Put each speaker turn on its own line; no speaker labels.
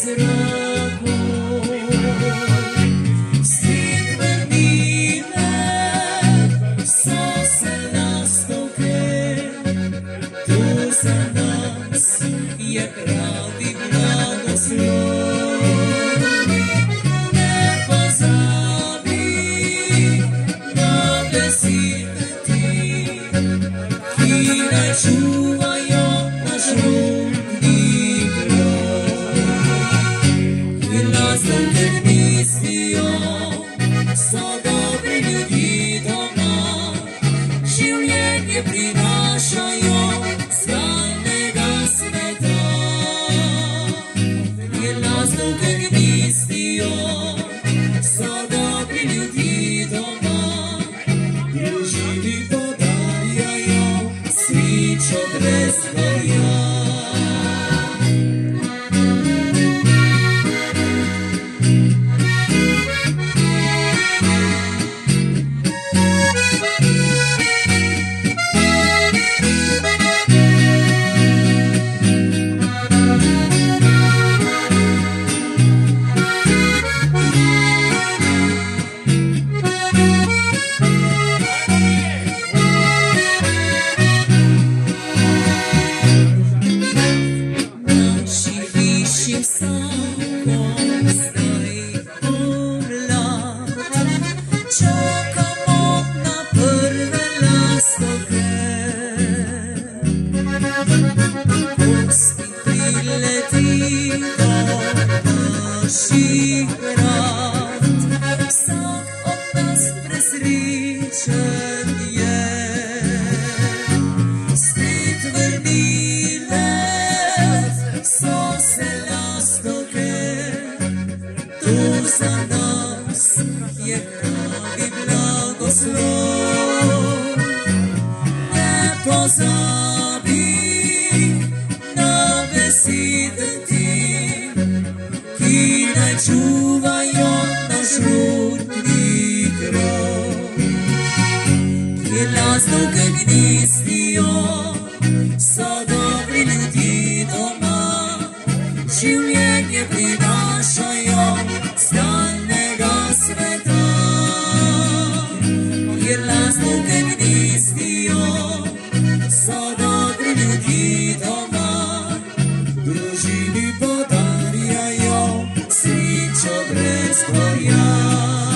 je pravi blagoslov. Ne pozabi na besede ti, ki naj čuvajo naš rodni krov. In lastovke gnistijo, so dobri ljudje doma, življenje prinašajo stalnega sveta. In lastovke gnistijo, so dobri ljudje doma, družini podarjajo svičo brez gorja. Čakamo na prve lastovke, gosti priletijo naših vrat, vsak od nas presrečen je. Spet vrnile so se lastovke, tu za nas je pravi blagoslov. Ne pozabi na besede ti, ki naj čuvajo naš rodni krov. Kjer lastovke gnistijo, so dobri ljudje doma, življenje prinašajo stalnega sveta. Kjer lastovke gnistijo, so dobri ljudje doma, družini podarjajo svičo brez gorja.